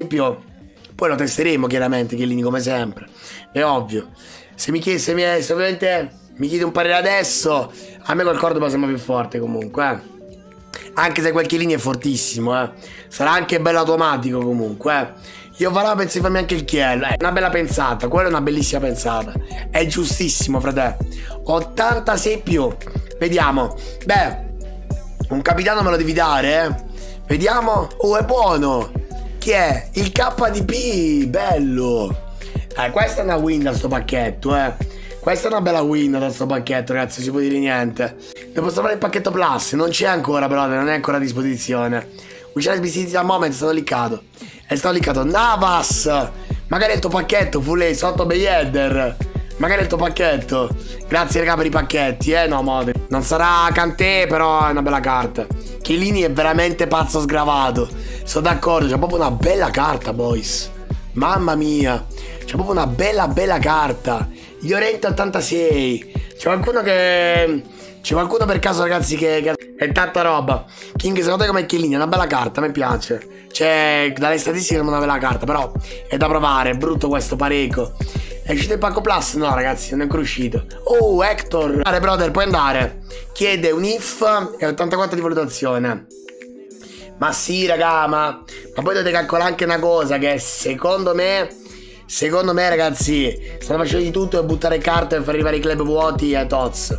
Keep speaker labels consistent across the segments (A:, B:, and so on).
A: Poi lo testeremo chiaramente, Chiellini, come sempre. È ovvio. Se ovviamente mi chiedi un parere adesso, a me quel Cordoba sembra più forte comunque, Anche se quel Chiellini è fortissimo, Sarà anche bello automatico comunque, Io penso di farmi anche il Chiel. Una bella pensata, quella è una bellissima pensata. È giustissimo, frate. 86 più. Vediamo. Beh, un capitano me lo devi dare, Vediamo. Oh, è buono. Chi è? Il KDP. Bello. Questa è una win da sto pacchetto, Questa è una bella win da sto pacchetto, ragazzi, non si può dire niente. Devo trovare il pacchetto Plus. Non c'è ancora, però, non è ancora a disposizione. Uscire sbistiti al moment, è stato liccato. È stato liccato. Navas. Magari è il tuo pacchetto, Fulé, sotto Beyeder. Magari è il tuo pacchetto. Grazie, raga, per i pacchetti, no, mode. Non sarà Kanté, però è una bella carta. Chiellini è veramente pazzo sgravato. Sono d'accordo, c'è proprio una bella carta, boys. Mamma mia. C'è proprio una bella carta. Llorente 86. C'è qualcuno per caso, ragazzi, che è tanta roba. King, secondo te come Chiellini? È una bella carta, a me piace. Cioè, dalle statistiche è una bella carta, però è da provare. È brutto questo pareco. È uscito il pacco Plus? No, ragazzi, non è ancora uscito. Oh, Hector. Andare, brother, puoi andare. Chiede un if e 84 di valutazione. Ma sì, raga, ma poi dovete calcolare anche una cosa, che secondo me, ragazzi, stanno facendo di tutto per buttare carte e far arrivare i club vuoti a Tots.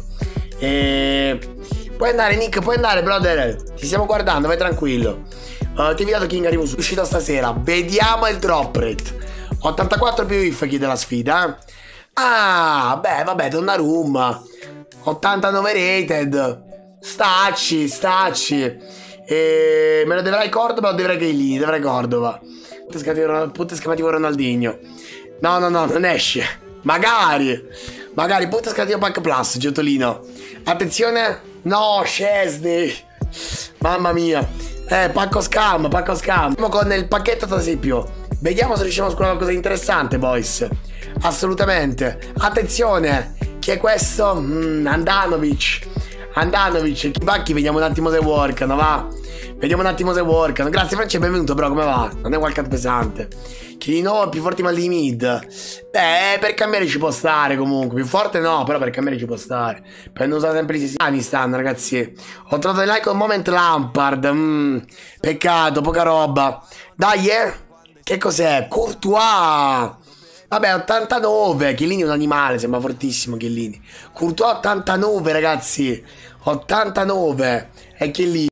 A: Puoi andare, Nick, puoi andare, brother. Ti stiamo guardando, vai tranquillo. Ti ho inviato King, arrivo su, uscita stasera. Vediamo il drop rate. 84 più if chiede la sfida. Ah, beh, vabbè, Donnarumma. 89 rated. Stacci. Me lo devrai Cordoba o devrai Chiellini? Devrai Cordoba. Punto esclamativo Ronaldinho. No, non esce. Magari punto esclamativo Pack Plus, Giotolino. Attenzione. No, Szczesny. Mamma mia. Pacco scam. Andiamo con il pacchetto 86 più. Vediamo se riusciamo a scoprire qualcosa di interessante, boys. Assolutamente. Attenzione. Chi è questo? Andanovic. Bacchi, vediamo un attimo se workano, va. Grazie Francia, benvenuto, però come va? Non è qualche pesante. Chi di nuovo più forti mal di mid? Beh, per cambiare ci può stare comunque. Più forte no, però per cambiare ci può stare. Per non usare sempre gli stessi anni stanno, ragazzi. Ho trovato il like un moment Lampard. Peccato, poca roba. Dai, Che cos'è? Courtois. Vabbè, 89. Chiellini è un animale, sembra fortissimo Chiellini. Courtois 89, ragazzi. 89. È Chiellini.